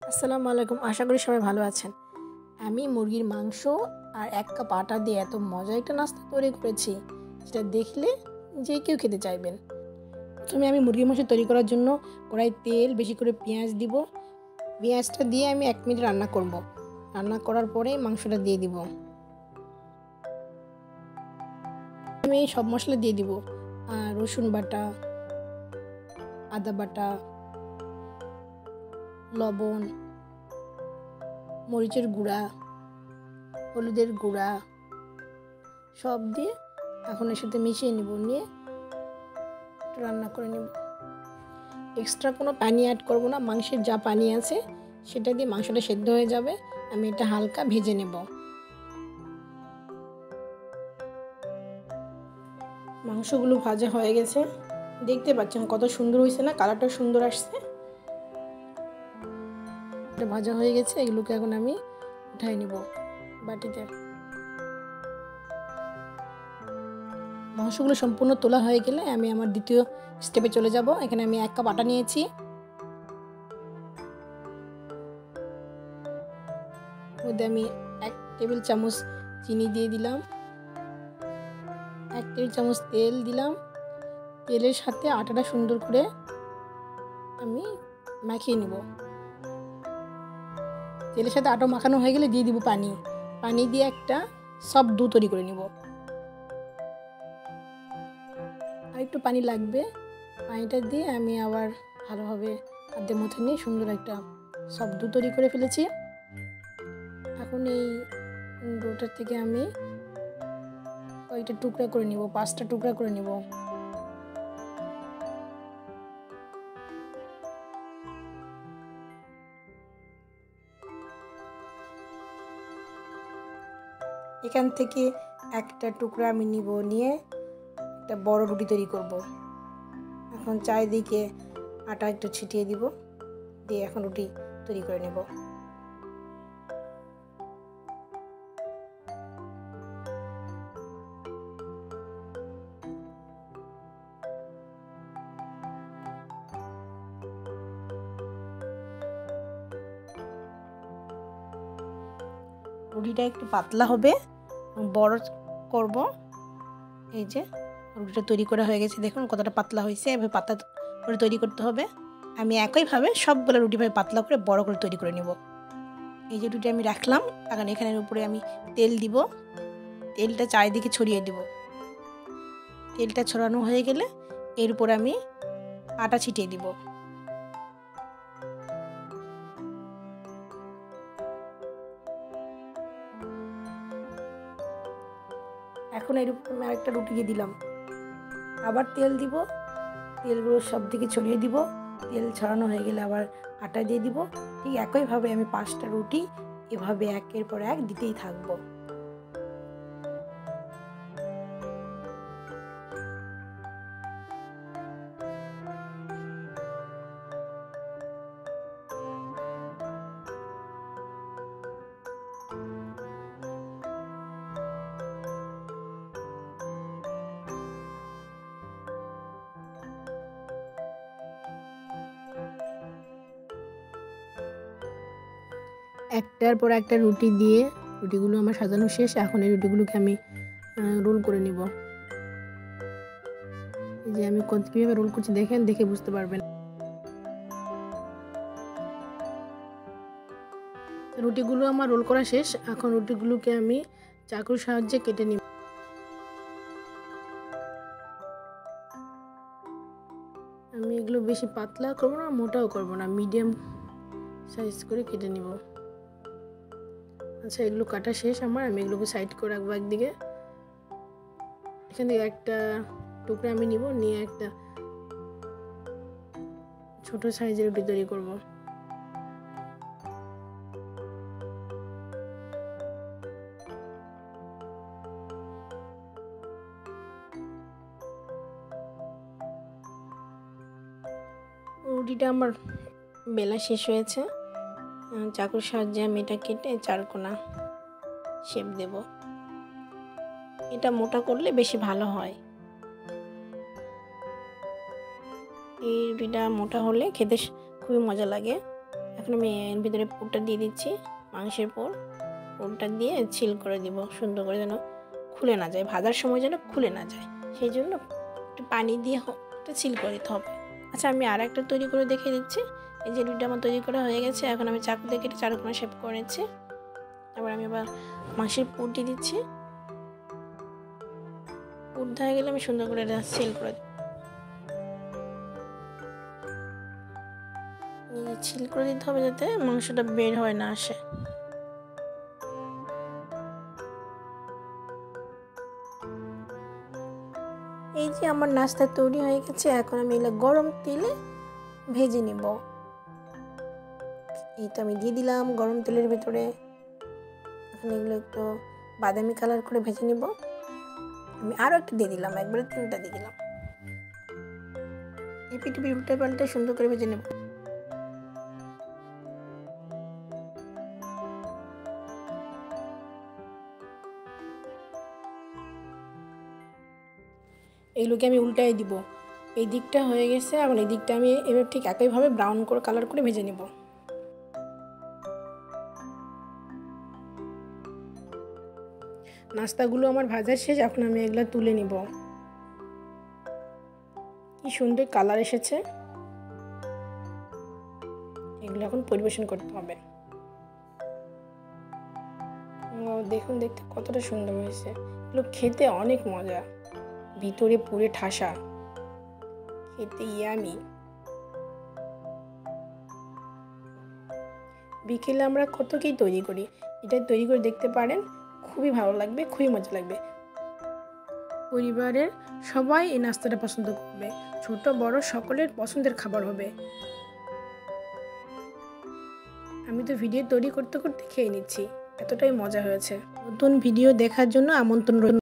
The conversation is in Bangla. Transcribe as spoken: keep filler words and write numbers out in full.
আসসালামু আলাইকুম। আশা করি সবাই ভালো আছেন। আমি মুরগির মাংস আর এক কাপ আটা দিয়ে এত মজার একটা নাস্তা তৈরি করেছি, যেটা দেখলে যে কেউ খেতে চাইবেন। প্রথমে আমি মুরগির মাংস তৈরি করার জন্য কড়াই তেল, বেশি করে পেঁয়াজ দিব। পেঁয়াজটা দিয়ে আমি এক মিনিট রান্না করব। রান্না করার পরে মাংসটা দিয়ে দিব। আমি সব মশলা দিয়ে দিব, আর রসুন বাটা, আদা বাটা, লবণ, মরিচের গুঁড়া, হলুদের গুঁড়া সব দিয়ে এখন এর সাথে মিশিয়ে নিব। নিয়ে একটু রান্না করে নেব। এক্সট্রা কোনো পানি অ্যাড করব না। মাংসের যা পানি আছে সেটা দিয়ে মাংসটা সেদ্ধ হয়ে যাবে। আমি এটা হালকা ভেজে নেব। মাংসগুলো ভাজা হয়ে গেছে, দেখতে পাচ্ছেন কত সুন্দর হয়েছে না? কালারটা সুন্দর আসছে। এটা ভাজা হয়ে গেছে, এগুলোকে এখন আমি উঠাই নিব বাটিতে। মাংসগুলো সম্পূর্ণ তোলা হয়ে গেলে আমি আমার দ্বিতীয় স্টেপে চলে যাব। এখানে আমি এক কাপ আটা নিয়েছি। মধ্যে আমি এক টেবিল চামচ চিনি দিয়ে দিলাম, এক টেবিল চামচ তেল দিলাম। তেলের সাথে আটাটা সুন্দর করে আমি মাখিয়ে নিব। তেলের সাথে আটা মাখানো হয়ে গেলে দিয়ে দিব পানি। পানি দিয়ে একটা সফট ডো তৈরি করে নিব। আর একটু পানি লাগবে। পানিটা দিয়ে আমি আবার ভালোভাবে হাতে মুথে নিয়ে সুন্দর একটা সফট ডো তৈরি করে ফেলেছি। এখন এই ডোটার থেকে আমি কয়েকটা টুকরা করে নিব, পাঁচটা টুকরা করে নিব। এখান থেকে একটা টুকরা আমি নিব, নিয়ে একটা বড় রুটি তৈরি করব। এখন চারিদিকে আটা একটু ছিটিয়ে দিব, দিয়ে এখন রুটি তৈরি করে নেব। রুটিটা একটু পাতলা হবে, বড় করব। এই যে রুটিটা তৈরি করা হয়ে গেছে, দেখুন কতটা পাতলা হয়েছে। এভাবে পাতলা করে তৈরি করতে হবে। আমি একইভাবে সবগুলো রুটি ভাবে পাতলা করে বড় করে তৈরি করে নেব। এই যে রুটি আমি রাখলাম, এখন এখানের উপরে আমি তেল দিব। তেলটা চারিদিকে ছড়িয়ে দিব। তেলটা ছড়ানো হয়ে গেলে এর উপরে আমি আটা ছিটিয়ে দিব। এখন এর উপরে আমি আরেকটা রুটি দিয়ে দিলাম। আবার তেল দিব, তেলগুলো সব দিকে ছড়িয়ে দিব। তেল ছড়ানো হয়ে গেলে আবার আটা দিয়ে দিব। ঠিক একইভাবে আমি পাঁচটা রুটি এভাবে একের পর এক দিতেই থাকবো। একটার পর একটা রুটি দিয়ে রুটিগুলো আমার সাজানো শেষ। এখন এই রুটিগুলোকে আমি রোল করে নিব। এই যে আমি কীভাবে রোল করছি দেখেন, দেখে বুঝতে পারবেন। রুটিগুলো আমার রোল করা শেষ। এখন রুটিগুলোকে আমি চাকুর সাহায্যে কেটে নিব। আমি এগুলো বেশি পাতলা করব না, মোটাও করব না, মিডিয়াম সাইজ করে কেটে নিব। আচ্ছা, এগুলো কাটা শেষ আমার। আমি এগুলোকে সাইড করে রাখবো একদিকে। এখান থেকে একটা টুকরা আমি নিব, নিয়ে একটা ছোট সাইজের রুটি তৈরি করব। রুটিটা আমার বেলা শেষ হয়েছে। চাকুর সাহায্যে আমি এটা কেটে চারকোনা শেপ দেব। এটা মোটা করলে বেশি ভালো হয়। এই রুটিটা মোটা হলে খেতে খুবই মজা লাগে। এখন আমি এর ভিতরে পুরটা দিয়ে দিচ্ছি, মাংসের পুর। পুরটা দিয়ে ছিল করে দিব সুন্দর করে, যেন খুলে না যায়, ভাজার সময় যেন খুলে না যায়, সেই জন্য একটু পানি দিয়ে একটা ছিল করে দিতে হবে। আচ্ছা, আমি আর একটা তৈরি করে দেখিয়ে দিচ্ছি। এই যে রুটিটা আমার তৈরি করা হয়ে গেছে, এখন আমি চাকু দিয়ে কেটে চারকোনা শেপ করে নিচ্ছি। তারপর আমি আবার মাংসের পুর দিয়ে দিচ্ছি। পুর হয়ে গেলে আমি সুন্দর করে এটা সিল করে দিই। ছিল করে দিতে হবে যাতে মাংসটা বের হয় না আসে। এই যে আমার নাস্তা তৈরি হয়ে গেছে, এখন আমি এগুলো গরম তেলে ভেজে নিব। এই তো আমি দিয়ে দিলাম গরম তেলের ভিতরে। এখন এগুলো একটু বাদামি কালার করে ভেজে নিব। আমি আরও একটা দিয়ে দিলাম, একবারে তিনটা দিয়ে দিলাম। এই পিঠে উল্টে পাল্টে সুন্দর করে ভেজে নেব। এইগুলোকে আমি উল্টাই দিব। এই দিকটা হয়ে গেছে, এখন এই দিকটা আমি এবার ঠিক একইভাবে ব্রাউন করে কালার করে ভেজে নেব। নাস্তাগুলো আমার ভাজা শেষ, এখন আমি এগুলো তুলে নিব। কি সুন্দর কালার এসেছে। এগুলো এখন পরিবেশন করতে হবে। দেখুন দেখতে কতটা সুন্দর হয়েছে। এগুলো খেতে অনেক মজা, ভিতরে পুরে ঠাসা, খেতে ইয়ামি। বিকেলে আমরা কত কি তৈরি করি, এটা তৈরি করে দেখতে পারেন, খুবই ভালো লাগবে, খুবই মজা লাগবে। পরিবারের সবাই এই নাস্তাটা পছন্দ করবে, ছোট বড় সকলের পছন্দের খাবার হবে। আমি তো ভিডিও তৈরি করতে করতে খেয়ে নিচ্ছি, এতটাই মজা হয়েছে। নতুন ভিডিও দেখার জন্য আমন্ত্রণ রইল।